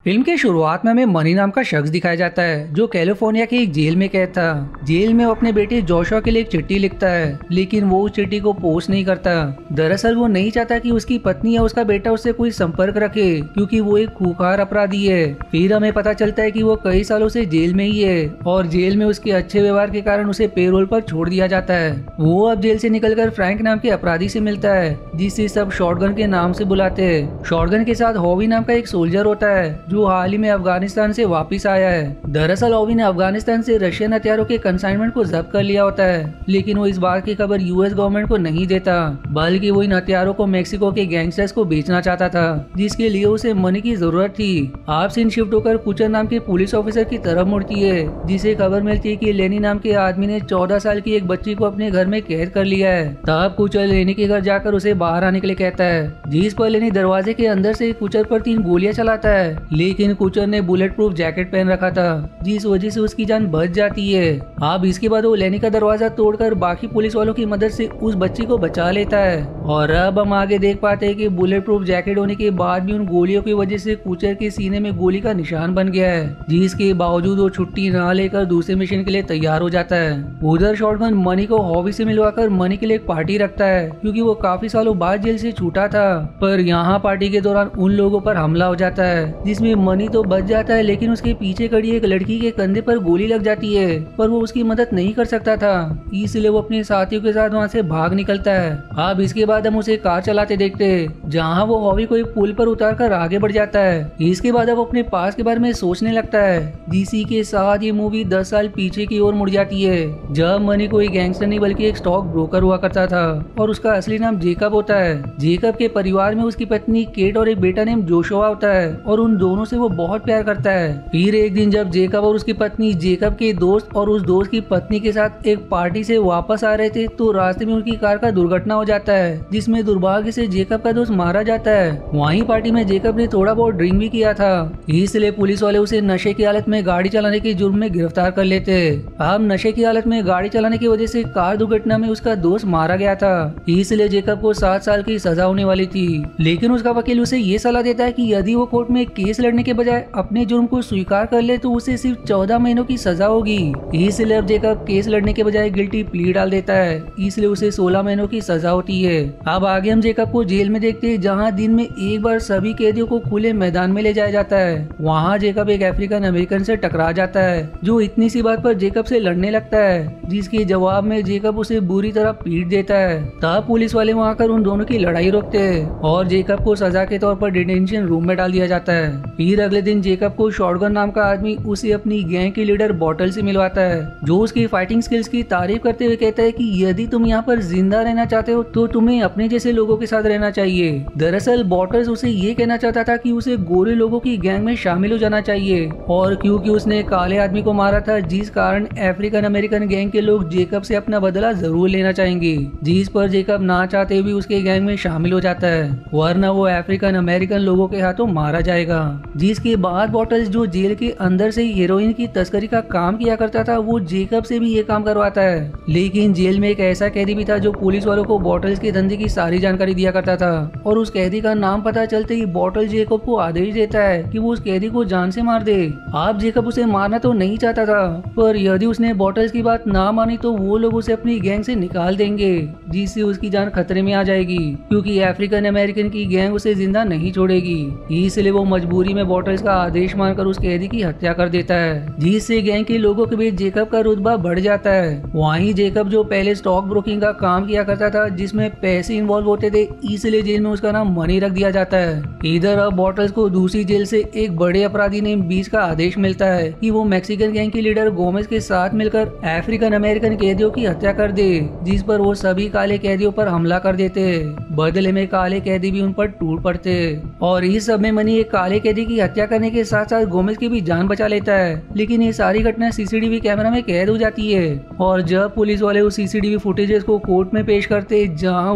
Film के शुरुआत में हमें मनी नाम का शख्स दिखाया जाता है जो कैलिफोर्निया की एक जेल में कैद था। जेल में वो अपने बेटे जोशुआ के लिए एक चिट्ठी लिखता है, लेकिन वो उस चिट्ठी को पोस्ट नहीं करता। दरअसल वो नहीं चाहता कि उसकी पत्नी या उसका बेटा उससे कोई संपर्क रखे, क्योंकि वो एक खूंखार अपराधी है। फिर हमें पता चलता है कि वो कई सालों से जेल में ही है और जेल में उसके अच्छे व्यवहार के कारण उसे पेरोल पर छोड़ दिया जाता है। वो अब जेल से निकलकर फ्रैंक नाम के अपराधी से मिलता है, जिसे सब शॉटगन के नाम से बुलाते हैं। शॉटगन के साथ हॉवी नाम का एक सोल्जर होता है जो हाल ही में अफगानिस्तान से वापस आया है। दरअसल ओवी ने अफगानिस्तान से रशियन हथियारों के कंसाइनमेंट को जब्त कर लिया होता है, लेकिन वो इस बात की खबर यूएस गवर्नमेंट को नहीं देता, बल्कि वो इन हथियारों को मेक्सिको के गैंगस्टर्स को बेचना चाहता था, जिसके लिए उसे मनी की जरूरत थी। आप सीन शिफ्ट होकर कुचर नाम के पुलिस ऑफिसर की तरफ मुड़ती है, जिसे खबर मिलती है कि लेनी नाम के आदमी ने 14 साल की एक बच्ची को अपने घर में कैद कर लिया है। तब कुचर लेनी के घर जाकर उसे बाहर आने के लिए कहता है, जिस पर लेनी दरवाजे के अंदर से कुचर पर 3 गोलियां चलाता है, लेकिन कुचर ने बुलेट प्रूफ जैकेट पहन रखा था, जिस वजह से उसकी जान बच जाती है। अब इसके बाद वो लेनी का दरवाजा तोड़कर बाकी पुलिस वालों की मदद से उस बच्ची को बचा लेता है। और अब हम आगे देख पाते हैं कि बुलेट प्रूफ जैकेट होने के बाद भी उन गोलियों की वजह से कुचर के सीने में गोली का निशान बन गया है, जिसके बावजूद वो छुट्टी न लेकर दूसरे मिशन के लिए तैयार हो जाता है। उधर शॉटगन मनी को हॉबी से मिलवाकर मनी के लिए एक पार्टी रखता है, क्योंकि वो काफी सालों बाद जेल से छूटा था। पर यहाँ पार्टी के दौरान उन लोगों पर हमला हो जाता है, जिसमें मनी तो बच जाता है, लेकिन उसके पीछे खड़ी एक लड़की के कंधे पर गोली लग जाती है, पर वो उसकी मदद नहीं कर सकता था, इसलिए वो अपने साथियों के साथ वहाँ से भाग निकलता है। अब इसके बाद हम उसे कार चलाते देखते हैं, जहाँ वो हॉबी को एक पुल पर उतार कर आगे बढ़ जाता है। इसके बाद अब अपने पास के बारे में सोचने लगता है, जिसी के साथ ये मूवी 10 साल पीछे की ओर मुड़ जाती है, जब मनी कोई गैंगस्टर नहीं बल्कि एक स्टॉक ब्रोकर हुआ करता था और उसका असली नाम जेकब होता है। जेकब के परिवार में उसकी पत्नी केट और एक बेटा नेम जोशुआ होता है, और उन दोनों से वो बहुत प्यार करता है। फिर एक दिन जब जेकब और उसकी पत्नी जेकब के दोस्त और उस दोस्त की पत्नी के साथ एक पार्टी से वापस आ रहे थे, तो रास्ते में उनकी कार का दुर्घटना हो जाता है, जिसमें दुर्भाग्य से जेकब का दोस्त मारा जाता है। वहीं पार्टी में जेकब ने थोड़ा बहुत ड्रिंक भी किया था, इसलिए पुलिस वाले उसे नशे की हालत में गाड़ी चलाने के जुर्म में गिरफ्तार कर लेते। अब नशे की हालत में गाड़ी चलाने की वजह से कार दुर्घटना में उसका दोस्त मारा गया था, इसलिए जेकब को 7 साल की सजा होने वाली थी। लेकिन उसका वकील उसे ये सलाह देता है कि यदि वो कोर्ट में केस लड़ने के बजाय अपने जुर्म को स्वीकार कर ले तो उसे सिर्फ 14 महीनों की सजा होगी। इसलिए अब जेकब केस लड़ने के बजाय गिल्टी प्ली डाल देता है, इसलिए उसे 16 महीनों की सजा होती है। अब आगे हम जेकब को जेल में देखते हैं, जहां दिन में एक बार सभी कैदियों को खुले मैदान में ले जाया जाता है। वहां जेकब एक अफ्रीकन अमेरिकन से टकरा जाता है, जो इतनी सी बात पर जेकब से लड़ने लगता है, जिसके जवाब में जेकब उसे बुरी तरह पीट देता है। तब पुलिस वाले वहां आकर उन दोनों की लड़ाई रोकते हैं और जेकब को सजा के तौर पर डिटेंशन रूम में डाल दिया जाता है। फिर अगले दिन जेकब को शॉटगन नाम का आदमी उसे अपनी गैंग के लीडर बॉटल से मिलवाता है, जो उसकी फाइटिंग स्किल्स की तारीफ करते हुए कहता है कि यदि तुम यहाँ पर जिंदा रहना चाहते हो तो तुम्हें अपने जैसे लोगों के साथ रहना चाहिए। दरअसल बॉटल्स उसे ये कहना चाहता था कि उसे गोरे लोगों की गैंग में शामिल हो जाना चाहिए, और क्योंकि उसने काले आदमी को मारा था, जिस कारण अफ्रीकन अमेरिकन गैंग के लोग जेकब से अपना बदला जरूर लेना चाहेंगे, जिस पर जेकब ना चाहते हुए उसके गैंग में शामिल हो जाता है, वरना वो अफ्रीकन अमेरिकन लोगों के हाथों मारा जाएगा। जिसके बाद बॉटल्स, जो जेल के अंदर से हेरोइन की तस्करी का काम किया करता था, वो जेकब से भी ये काम करवाता है। लेकिन जेल में एक ऐसा कैदी भी था जो पुलिस वालों को बॉटल्स के धंधे की सारी जानकारी दिया करता था, और उस कैदी का नाम पता चलते ही बॉटल जेकब को आदेश देता है कि वो उस कैदी को जान से मार दे। आप जेकब उसे मारना तो नहीं चाहता था, पर यदि उसने बॉटल्स की बात ना मानी तो वो लोग उसे अपनी गैंग से निकाल देंगे, जिससे उसकी जान खतरे में आ जाएगी, क्योंकि अफ्रीकन अमेरिकन की गैंग उसे जिंदा नहीं छोड़ेगी। इसलिए वो मजबूरी में बॉटल्स का आदेश मानकर उस कैदी की हत्या कर देता है, जिससे गैंग के लोगों के बीच जेकब का रुतबा बढ़ जाता है। वहीं जेकब, जो पहले स्टॉक ब्रोकिंग का काम किया करता था जिसमें पैसे इन्वॉल्व होते थे, इसलिए जेल में उसका नाम मनी रख दिया जाता है। इधर अब बॉटल्स को दूसरी जेल से एक बड़े अपराधी नेम बीच का आदेश मिलता है कि वो मैक्सिकन गैंग के लीडर गोमेज के साथ मिलकर अफ्रीकन अमेरिकन कैदियों की हत्या कर दे, जिस पर वो सभी काले कैदियों पर हमला कर देते। बदले में काले कैदी भी उन पर टूट पड़ते, और इस सब में मनी एक काले कैदी की हत्या करने के साथ साथ गोमेज की भी जान बचा लेता है। लेकिन ये सारी घटना सीसीटीवी कैमरा में कैद हो जाती है, और जब पुलिस वाले उस सीसीटीवी फुटेजेस को कोर्ट में पेश करते जहां वो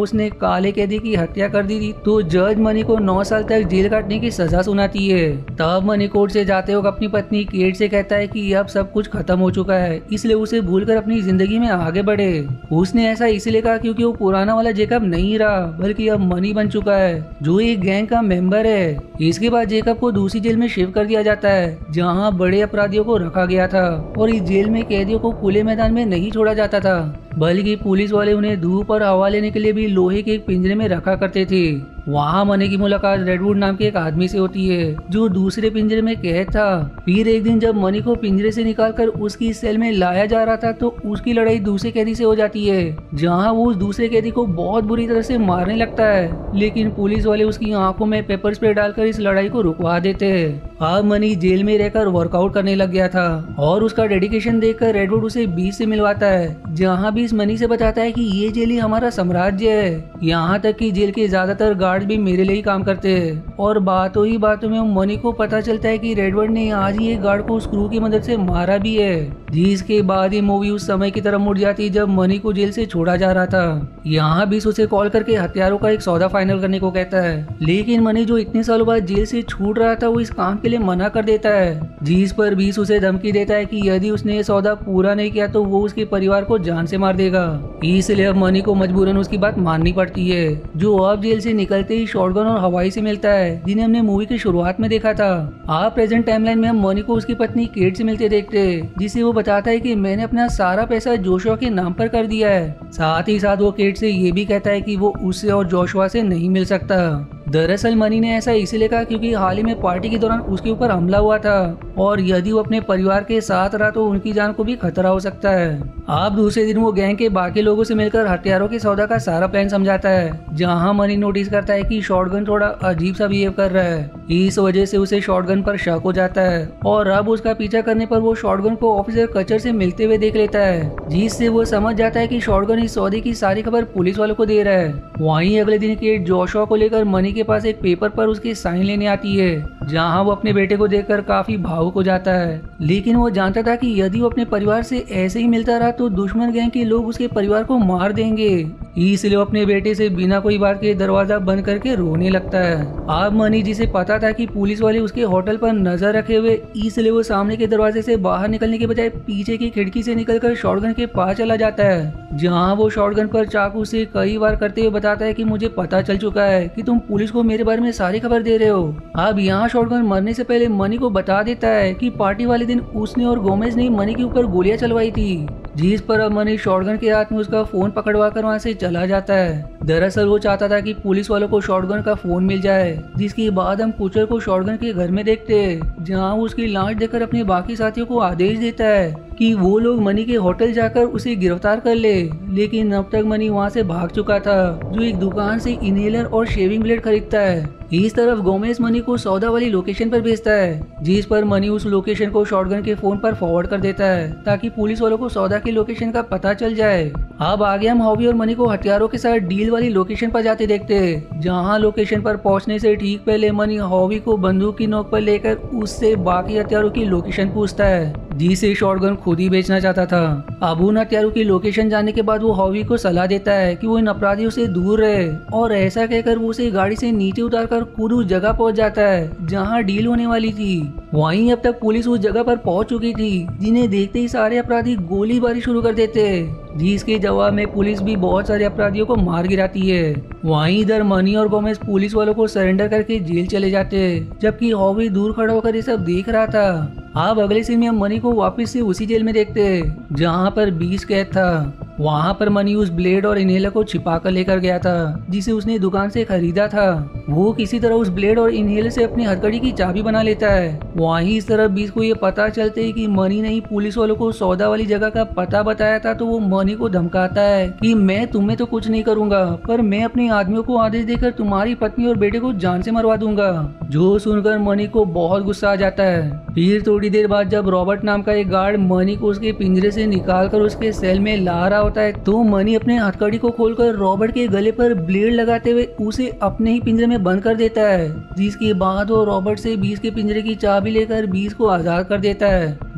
उसने काले कैदी की हत्या कर दी थी तो जज मनी को 9 साल तक जेल काटने की सजा सुनाती है। तब मनी कोर्ट से जाते वक्त अपनी पत्नी केट से कहता है कि अब सब कुछ खत्म हो चुका है, इसलिए उसे भूलकर अपनी जिंदगी में आगे बढ़े। उसने ऐसा इसलिए कहा क्योंकि वो पुराना वाला जेकब नहीं रहा बल्कि अब मनी बन चुका है जो एक गैंग का मेंबर है। इसके बाद जेकब को दूसरी जेल में शिफ्ट कर दिया जाता है जहाँ बड़े अपराधियों को रखा गया था और इस जेल में कैदियों को खुले मैदान में नहीं छोड़ा जाता था बल्कि पुलिस वाले उन्हें धूप और हवा लेने के लिए भी लोहे के एक पिंजरे में रखा करते थे। वहाँ मनी की मुलाकात रेडवुड नाम के एक आदमी से होती है जो दूसरे पिंजरे में कैद था। फिर एक दिन जब मनी को पिंजरे से निकालकर उसकी सेल में लाया जा रहा था तो उसकी लड़ाई दूसरे कैदी से हो जाती है जहाँ वो उस दूसरे कैदी को बहुत बुरी तरह से मारने लगता है, लेकिन पुलिस वाले उसकी आंखों में पेपर स्प्रे डालकर इस लड़ाई को रुकवा देते हैं। अब मनी जेल में रहकर वर्कआउट करने लग गया था और उसका डेडिकेशन देखकर रेडवुड उसे बीच से मिलवाता है जहाँ भी इस मनी से बताता है कि ये जेल ही हमारा साम्राज्य है, यहाँ तक कि जेल के ज्यादातर गार्ड भी मेरे लिए ही काम करते हैं। और बातों ही बातों में मनी को पता चलता है कि रेडवुड ने आज ही एक गार्ड को स्क्रू की मदद से मारा भी है। जिसके बाद ये मूवी उस समय की तरफ मुड़ जाती जब मनी को जेल से छोड़ा जा रहा था। यहाँ बीस उसे कॉल करके हथियारों का एक सौदा फाइनल करने को कहता है, लेकिन मनी जो इतने सालों बाद जेल से छूट रहा था वो इस काम के लिए मना कर देता है। जिस पर बीस उसे धमकी देता है कि यदि उसने ये सौदा पूरा नहीं किया तो वो उसके परिवार को जान से मार देगा। इसलिए अब मनी को मजबूरन उसकी बात माननी पड़ती है जो अब जेल से निकलते ही शॉटगन और हवाई से मिलता है जिन्हें हमने मूवी की शुरुआत में देखा था। आप प्रेजेंट टाइमलाइन में हम मनी को उसकी पत्नी केट से मिलते देखते जिसे वो बताता है कि मैंने अपना सारा पैसा जोशुआ के नाम पर कर दिया है। साथ ही साथ वो केट से ये भी कहता है कि वो उससे और जोशुआ से नहीं मिल सकता। दरअसल मनी ने ऐसा इसीलिए कहा क्योंकि हाल ही में पार्टी के दौरान उसके ऊपर हमला हुआ था और यदि वो अपने परिवार के साथ रहा तो उनकी जान को भी खतरा हो सकता है। अब दूसरे दिन वो गैंग के बाकी लोगों से मिलकर हथियारों के सौदा का सारा प्लान समझाता है जहां मनी नोटिस करता है कि शॉटगन थोड़ा अजीब सा बिहेव कर रहा है। इस वजह से उसे शॉटगन पर शक हो जाता है और अब उसका पीछा करने पर वो शॉटगन को ऑफिसर कचर से मिलते हुए देख लेता है जिससे वो समझ जाता है कि शॉटगन इस सौदे की सारी खबर पुलिस वालों को दे रहा है। वहीं अगले दिन केट जोशुआ को लेकर मनी के पास एक पेपर पर उसकी साइन लेने आती है जहां वो अपने बेटे को देखकर काफी भावुक हो जाता है, लेकिन वो जानता था कि यदि वो अपने परिवार से ऐसे ही मिलता रहा तो दुश्मन गैंग के लोग उसके परिवार को मार देंगे। इसलिए वो अपने बेटे से बिना कोई बात के दरवाजा बंद करके रोने लगता है। अब मनी जिसे पता था कि पुलिस वाले उसके होटल पर नजर रखे हुए, इसलिए वो सामने के दरवाजे से बाहर निकलने के बजाय पीछे की खिड़की से निकलकर शॉटगन के पास चला जाता है जहां वो शॉटगन पर चाकू से कई बार करते हुए बताता है कि मुझे पता चल चुका है कि तुम पुलिस को मेरे बारे में सारी खबर दे रहे हो। अब यहाँ शॉटगन मरने से पहले मनी को बता देता है कि पार्टी वाले दिन उसने और गोमेज ने मनी के ऊपर गोलियां चलवाई थी, जिस पर अब मनी शॉटगन के हाथ में उसका फोन पकड़वा कर वहाँ से चला जाता है। दरअसल वो चाहता था कि पुलिस वालों को शॉटगन का फोन मिल जाए, जिसके बाद हम कुचर को शॉटगन के घर में देखते हैं जहाँ वो उसकी लाश देखकर अपने बाकी साथियों को आदेश देता है कि वो लोग मनी के होटल जाकर उसे गिरफ्तार कर ले, लेकिन अब तक मनी वहाँ से भाग चुका था जो एक दुकान से इनहेलर और शेविंग ब्लेड खरीदता है। इस तरफ गोमेज मनी को सौदा वाली लोकेशन पर भेजता है, जिस पर मनी उस लोकेशन को शॉटगन के फोन पर फॉरवर्ड कर देता है ताकि पुलिस वालों को सौदा की लोकेशन का पता चल जाए। अब आगे हम हॉवी और मनी को हथियारों के साथ डील वाली लोकेशन पर जाते देखते हैं, जहां लोकेशन पर पहुंचने से ठीक पहले मनी हॉवी को बंदूक की नोक पर लेकर उससे बाकी हथियारों की लोकेशन पूछता है जिसे शॉटगन खुद ही बेचना चाहता था। अब उन हथियारों की लोकेशन जानने के बाद वो हॉवी को सलाह देता है कि वो इन अपराधियों से दूर रहे और ऐसा कहकर वो उसे गाड़ी से नीचे उतारकर खुद उस जगह पहुंच जाता है जहां डील होने वाली थी। वहीं अब तक पुलिस उस जगह पर पहुंच चुकी थी, जिन्हें देखते ही सारे अपराधी गोलीबारी शुरू कर देते हैं, जिसके जवाब में पुलिस भी बहुत सारे अपराधियों को मार गिराती है। वहीं इधर मनी और गोमेज पुलिस वालों को सरेंडर करके जेल चले जाते हैं, जबकि हॉवी दूर खड़ा होकर ये सब देख रहा था। अब अगले सीन में हम मनी को वापस से उसी जेल में देखते हैं जहां पर 20 कैद था। वहां पर मनी उस ब्लेड और इनहेलर को छिपा कर लेकर गया था जिसे उसने दुकान से खरीदा था। वो किसी तरह उस ब्लेड और इनहेलर से अपनी हथकड़ी की चाबी बना लेता है। वहीं इस तरह 20 को ये पता चलते है कि मनी ने ही पुलिस वालों को सौदा वाली जगह का पता बताया था, तो वो मनी को धमकाता है कि मैं तुम्हें तो कुछ नहीं करूंगा, पर मैं अपने आदमियों को आदेश देकर तुम्हारी पत्नी और बेटे को जान से मरवा दूंगा। जो सुनकर मनी को बहुत गुस्सा आ जाता है। फिर थोड़ी देर बाद जब रॉबर्ट नाम का एक गार्ड मनी को उसके पिंजरे से निकालकर उसके सेल में ला रहा होता है, तो मनी अपने हथकड़ी को खोलकर रॉबर्ट के गले पर ब्लेड लगाते हुए उसे अपने ही पिंजरे में बंद कर देता है, जिसके बाद वो रॉबर्ट से 20 के पिंजरे की चाबी लेकर 20 को आजाद कर देता है।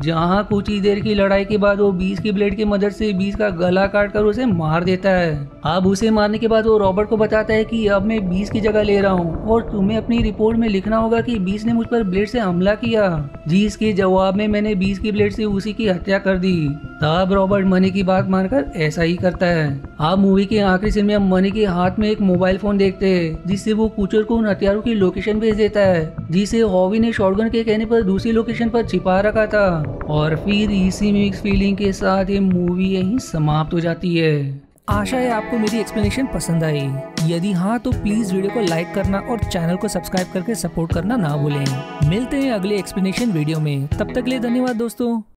जहाँ कुछ ही देर की लड़ाई के बाद वो बीस की ब्लेड की मदद से बीस का गला काट कर उसे मार देता है। अब उसे मारने के बाद वो रॉबर्ट को बताता है कि अब मैं बीस की जगह ले रहा हूँ और तुम्हें अपनी रिपोर्ट में लिखना होगा कि बीस ने मुझ पर ब्लेड से हमला किया, जिसके जवाब में मैंने बीस की ब्लेड से उसी की हत्या कर दी। तब रॉबर्ट मनी की बात मानकर ऐसा ही करता है। अब मूवी के आखिरी सीन में हम मनी के हाथ में एक मोबाइल फोन देखते हैं, जिससे वो कुचर को उन हथियारों की लोकेशन भेज देता है, जिसे हॉवी ने शॉटगन के कहने पर दूसरी लोकेशन पर छिपा रखा था। और फिर इसी मिक्स फीलिंग के साथ ये मूवी यहीं समाप्त हो जाती है। आशा है आपको मेरी एक्सप्लेनेशन पसंद आई। यदि हाँ तो प्लीज वीडियो को लाइक करना और चैनल को सब्सक्राइब करके सपोर्ट करना ना भूलें। मिलते हैं अगले एक्सप्लेनेशन वीडियो में, तब तक के लिए धन्यवाद दोस्तों।